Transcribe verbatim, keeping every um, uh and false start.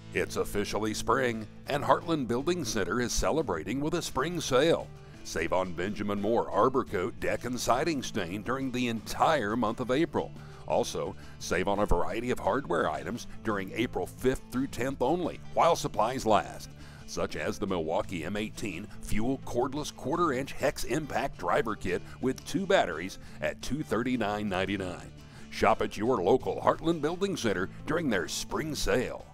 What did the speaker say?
It's officially spring, and Heartland Building Center is celebrating with a spring sale. Save on Benjamin Moore Arbor Coat deck and siding stain during the entire month of April. Also, save on a variety of hardware items during April fifth through tenth only, while supplies last, such as the Milwaukee M eighteen Fuel Cordless Quarter-Inch Hex Impact Driver Kit with two batteries at two hundred thirty-nine ninety-nine. Shop at your local Heartland Building Center during their spring sale.